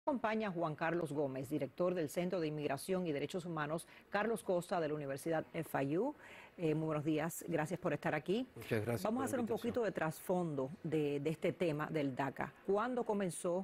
Acompaña Juan Carlos Gómez, director del Centro de Inmigración y Derechos Humanos, Carlos Costa, de la Universidad FIU. Muy buenos días, gracias por estar aquí. Muchas gracias. Vamos a hacer un poquito de trasfondo de este tema del DACA. ¿Cuándo comenzó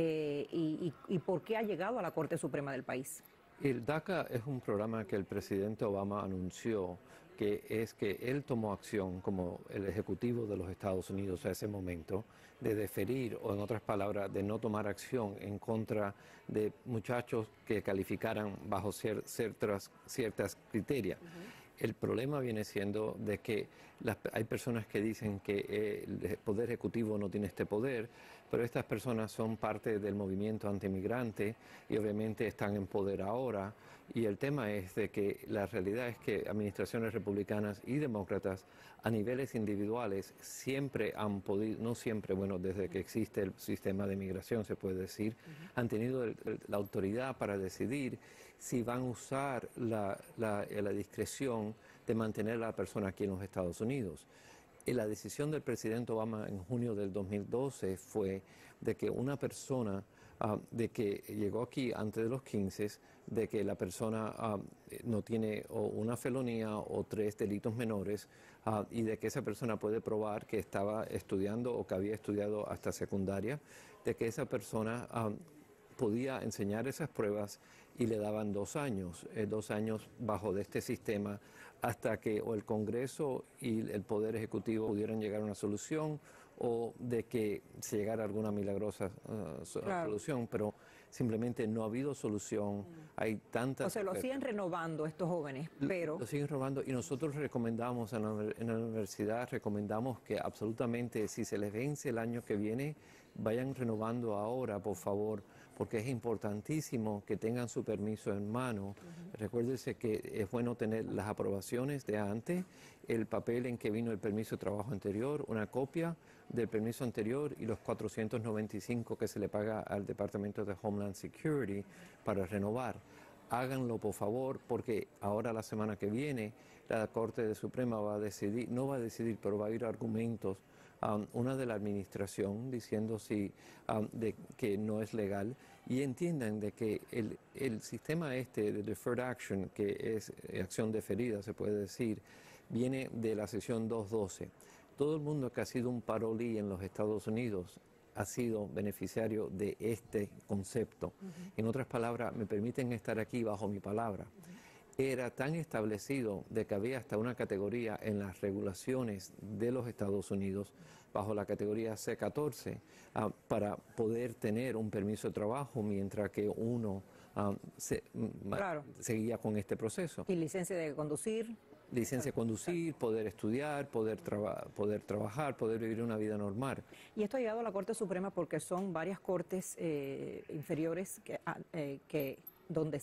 y por qué ha llegado a la Corte Suprema del país? El DACA es un programa que el presidente Obama anunció, que él tomó acción como el ejecutivo de los Estados Unidos a ese momento de deferir, o en otras palabras, de no tomar acción en contra de muchachos que calificaran bajo ciertas criterios. El problema viene siendo de que hay personas que dicen que el Poder Ejecutivo no tiene este poder, pero estas personas son parte del movimiento antimigrante y obviamente están en poder ahora. Y el tema es de que la realidad es que administraciones republicanas y demócratas a niveles individuales siempre han podido, no siempre, bueno, desde que existe el sistema de migración se puede decir, han tenido la autoridad para decidir si van a usar la discreción de mantener a la persona aquí en los Estados Unidos. Y la decisión del presidente Obama en junio del 2012 fue de que una persona de que llegó aquí antes de los 15, de que la persona no tiene o una felonía o 3 delitos menores y de que esa persona puede probar que estaba estudiando o que había estudiado hasta secundaria, de que esa persona podía enseñar esas pruebas y le daban 2 años, 2 años bajo de este sistema hasta que o el Congreso y el Poder Ejecutivo pudieran llegar a una solución o de que se llegara a alguna milagrosa solución, pero simplemente no ha habido solución. Hay tantas... O sea, lo siguen renovando estos jóvenes, pero... Lo siguen renovando y nosotros recomendamos en la universidad, recomendamos que absolutamente si se les vence el año que viene, vayan renovando ahora, por favor, porque es importantísimo que tengan su permiso en mano. Recuérdese que es bueno tener las aprobaciones de antes, el papel en que vino el permiso de trabajo anterior, una copia del permiso anterior y los $495 que se le paga al Departamento de Homeland Security para renovar. Háganlo, por favor, porque ahora la semana que viene la Corte Suprema va a decidir, no va a decidir, pero va a ir argumentos, una de la administración diciendo de que no es legal, y entiendan de que el sistema de Deferred Action, que es acción deferida, se puede decir, viene de la sección 212. Todo el mundo que ha sido un parolí en los Estados Unidos ha sido beneficiario de este concepto. En otras palabras, me permiten estar aquí bajo mi palabra. Era tan establecido de que había hasta una categoría en las regulaciones de los Estados Unidos, bajo la categoría C14, para poder tener un permiso de trabajo mientras que uno seguía con este proceso. ¿Y licencia de conducir? Licencia de conducir, poder estudiar, poder trabajar, poder vivir una vida normal. Y esto ha llegado a la Corte Suprema porque son varias cortes inferiores donde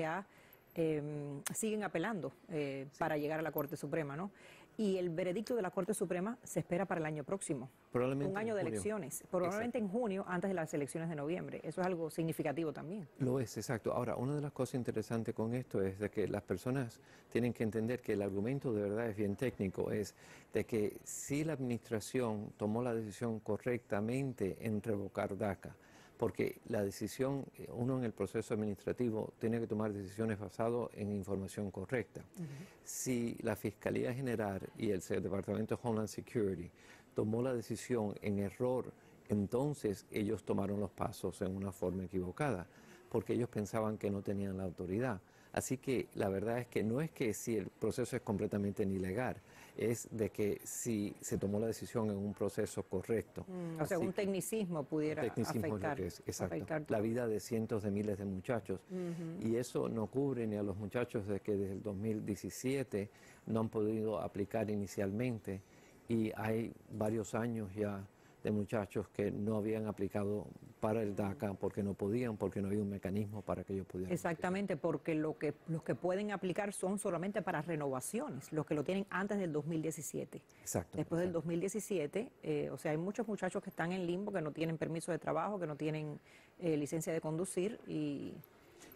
siguen apelando para llegar a la Corte Suprema, ¿no? Y el veredicto de la Corte Suprema se espera para el año próximo. Probablemente un año de elecciones, probablemente en junio, antes de las elecciones de noviembre. Eso es algo significativo también. Lo es, exacto. Ahora, una de las cosas interesantes con esto es de que las personas tienen que entender que el argumento de verdad es bien técnico, es de que si la administración tomó la decisión correctamente en revocar DACA, porque la decisión, uno en el proceso administrativo tiene que tomar decisiones basadas en información correcta. Si la Fiscalía General y el Departamento de Homeland Security tomó la decisión en error, entonces ellos tomaron los pasos en una forma equivocada, porque ellos pensaban que no tenían la autoridad. Así que la verdad es que no es que si el proceso es completamente ilegal, es de que si se tomó la decisión en un proceso correcto. O sea, un tecnicismo pudiera afectar, es la vida de cientos de miles de muchachos. Y eso no cubre ni a los muchachos de que desde el 2017 no han podido aplicar inicialmente, y hay varios años ya de muchachos que no habían aplicado para el DACA porque no podían, porque no había un mecanismo para que ellos pudieran. Exactamente, porque los que pueden aplicar son solamente para renovaciones, los que lo tienen antes del 2017. Exacto. Después del 2017, o sea, hay muchos muchachos que están en limbo, que no tienen permiso de trabajo, que no tienen licencia de conducir y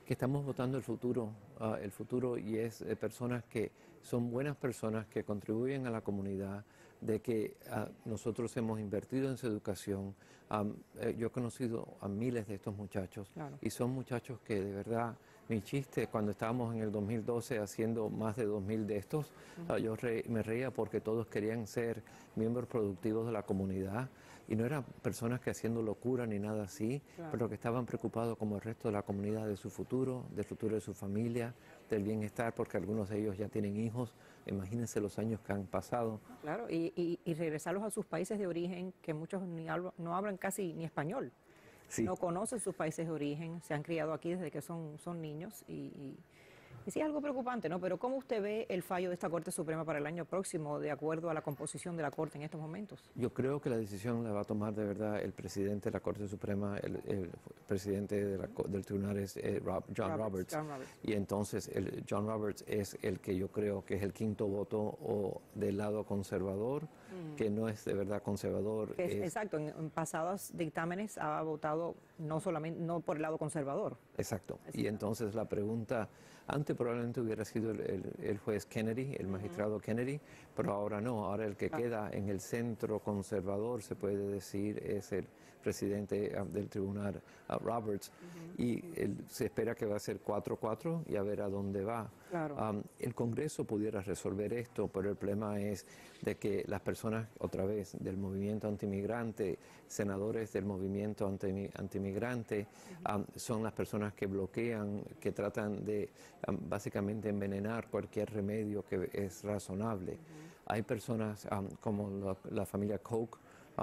que estamos votando el futuro y es personas que son buenas personas, que contribuyen a la comunidad, de que nosotros hemos invertido en su educación. Yo he conocido a miles de estos muchachos, Claro. y son muchachos que de verdad, mi chiste, cuando estábamos en el 2012 haciendo más de 2000 de estos, me reía porque todos querían ser miembros productivos de la comunidad. Y no eran personas que haciendo locura ni nada así, Claro. pero que estaban preocupados como el resto de la comunidad de su futuro, del futuro de su familia, del bienestar, porque algunos de ellos ya tienen hijos. Imagínense los años que han pasado. Claro, y regresarlos a sus países de origen, que muchos no hablan casi ni español. Sí. No conocen sus países de origen, se han criado aquí desde que son niños y sí es algo preocupante, ¿no? Pero ¿cómo usted ve el fallo de esta Corte Suprema para el año próximo, de acuerdo a la composición de la Corte en estos momentos? Yo creo que la decisión la va a tomar de verdad el presidente de la Corte Suprema, el presidente del tribunal es John Roberts. Y entonces John Roberts es el que yo creo que es el quinto voto o del lado conservador, que no es de verdad conservador. Exacto, en pasados dictámenes ha votado no por el lado conservador. Exacto. Y entonces la pregunta, antes probablemente hubiera sido el juez Kennedy, el magistrado Kennedy, pero ahora no. Ahora el que queda en el centro conservador, se puede decir, es el presidente del tribunal, Roberts, y se espera que va a ser 4-4 y a ver a dónde va. Claro. El Congreso pudiera resolver esto, pero el problema es de que las personas, otra vez, del movimiento antimigrante, senadores del movimiento antimigrante, son las personas que bloquean, que tratan de básicamente envenenar cualquier remedio que es razonable. Hay personas como la familia Koch,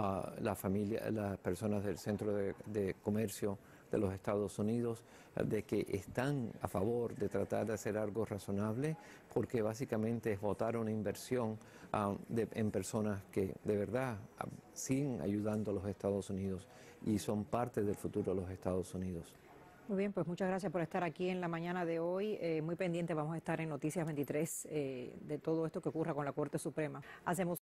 las personas del Centro de Comercio de los Estados Unidos, de que están a favor de tratar de hacer algo razonable, porque básicamente es votar una inversión en personas que de verdad siguen ayudando a los Estados Unidos y son parte del futuro de los Estados Unidos. Muy bien, pues muchas gracias por estar aquí en la mañana de hoy. Muy pendiente vamos a estar en Noticias 23 de todo esto que ocurra con la Corte Suprema. Hacemos